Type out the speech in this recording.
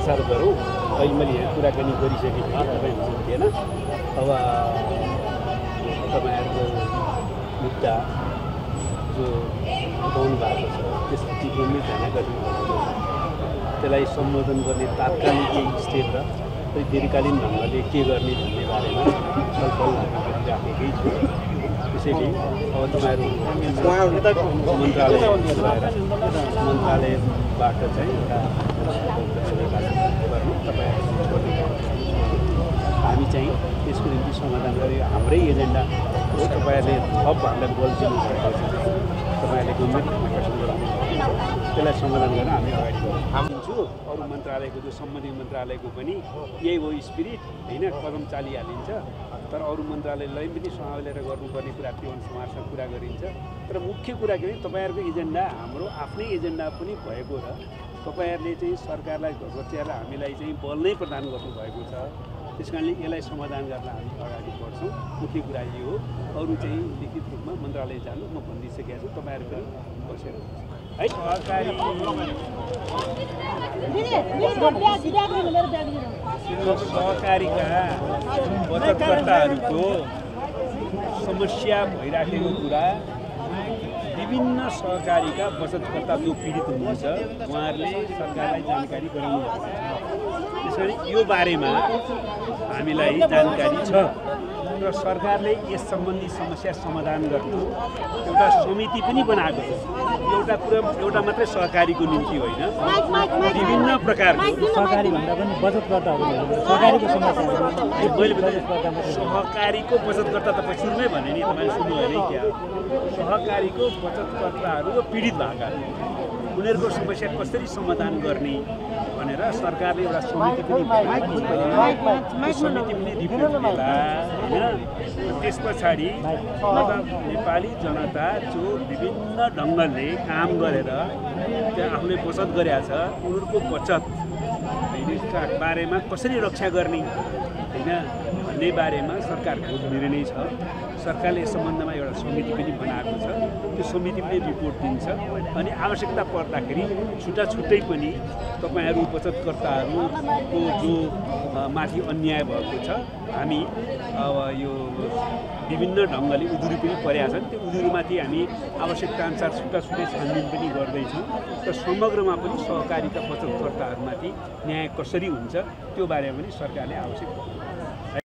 प्रचार गरौँ। अहिले मैले यहाँ कुराकानी गरिसकेँ तपाईँहरूसँग थिएन। अब तपाईँहरूको मुद्दा जो उठाउनु भएको छ त्यसपछि गम्भीर ध्यान गर्नुभएको छ, त्यसलाई सम्बोधन गर्ने तात्कालिक केही स्टेप र दीर्घकालीन ढङ्गले के गर्ने भन्ने बारेमा छलफल गरिराखेकै छु। त्यसैले अब तपाईँहरू मन्त्रालयबाट चाहिँ एउटा गर्नु तपाईँहरू हामी चाहिँ त्यसको निम्ति समाधान गरे हाम्रै एजेन्डा हो। तपाईँहरूले थपभन्दा बोलिदिनु भएको छ, तपाईँहरूले गम्भीर आकर्षण गराउनु त्यसलाई समाधान गर्न हामी अगाडि बढ्छौँ। अरू मन्त्रालयको जो सम्बन्धित मन्त्रालयको पनि यही हो स्पिरिट होइन, कदम चालिहालिन्छ। तर अरू मन्त्रालयलाई पनि सम्हालेर गर्नुपर्ने कुरा त्यो अनुसार कुरा गरिन्छ। तर मुख्य कुरा के भने तपाईँहरूको एजेन्डा हाम्रो आफ्नै एजेन्डा पनि भएको र तपाईँहरूले चाहिँ सरकारलाई घचघच्याएर हामीलाई चाहिँ बल नै प्रदान गर्नुभएको छ। त्यस कारणले यसलाई समाधान गर्न हामी अगाडि बढ्छौँ। मुख्य कुरा यो हो। अरू चाहिँ लिखित रूपमा मन्त्रालय जानु म भनिदिइसकेको छु, तपाईँहरू पनि बसेर है। सहकारीका बचतकर्ताहरूको समस्या भइराखेको कुरा विभिन्न सहकारीका बचतकर्ता जो पीडित हुनुहुन्छ उहाँहरूले सरकारलाई जानकारी गराउनु भएको छ। त्यसैले यो बारेमा हामीलाई जानकारी छ र सरकारले यस सम्बन्धी समस्या समाधान गर्न एउटा समिति पनि बनाएको छ। एउटा मात्रै सहकारीको निम्ति होइन, विभिन्न प्रकारको सहकारी भन्दा पनि बचतकर्ताहरू सहकारीको समस्या सहकारीको बचतकर्ता तपाईँ सुरुमै भने नि तपाईँले सुन्नु होइन क्या, सहकारीको बचतकर्ताहरू पीडित भएका उनीहरूको समस्या कसरी समाधान गर्ने भनेर सरकारले एउटा समिति पनि रिपोर्ट दिला होइन। त्यस पछाडि नेपाली जनता जो विभिन्न ढङ्गले काम गरेर त्यहाँ आफूले बचत गरेका छ उनीहरूको बचत बारेमा कसरी रक्षा गर्ने होइन भन्ने बारेमा सरकारको निर्णय छ। सरकारले यस सम्बन्धमा एउटा समिति पनि बनाएको छ। त्यो समितिले रिपोर्ट दिन्छ अनि आवश्यकता पर्दाखेरि छुट्टै पनि तपाईँहरू बचतकर्ताहरूको जो माथि अन्याय भएको छ हामी अब यो विभिन्न ढङ्गले उजुरी पनि परेका छन्, त्यो उजुरीमाथि हामी आवश्यकताअनुसार छुट्टै छानबिन पनि गर्दैछौँ र समग्रमा पनि सहकारीका बचतकर्ताहरूमाथि न्याय कसरी हुन्छ त्यो बारेमा पनि सरकारले आवश्यक